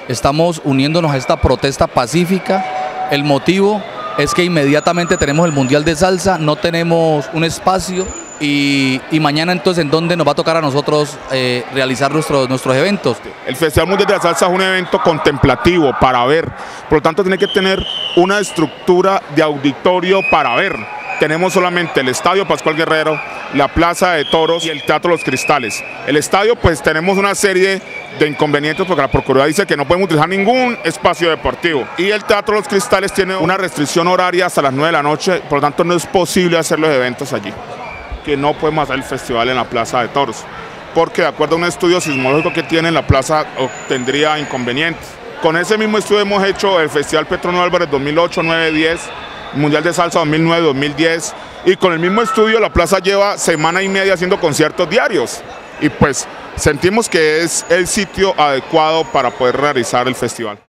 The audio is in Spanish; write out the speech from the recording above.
estamos uniéndonos a esta protesta pacífica. El motivo es que inmediatamente tenemos el Mundial de Salsa, no tenemos un espacio y mañana entonces en dónde nos va a tocar a nosotros realizar nuestros eventos. El Festival Mundial de la Salsa es un evento contemplativo para ver, por lo tanto tiene que tener una estructura de auditorio para ver. Tenemos solamente el Estadio Pascual Guerrero, la Plaza de Toros y el Teatro Los Cristales. El estadio, pues tenemos una serie de inconvenientes porque la Procuraduría dice que no podemos utilizar ningún espacio deportivo. Y el Teatro Los Cristales tiene una restricción horaria hasta las 9 de la noche, por lo tanto no es posible hacer los eventos allí. Que no podemos hacer el festival en la Plaza de Toros, porque de acuerdo a un estudio sismológico que tiene la plaza tendría inconvenientes. Con ese mismo estudio hemos hecho el Festival Petronio Álvarez 2008, 9, 10, Mundial de Salsa 2009, 2010, y con el mismo estudio la plaza lleva semana y media haciendo conciertos diarios, y pues sentimos que es el sitio adecuado para poder realizar el festival.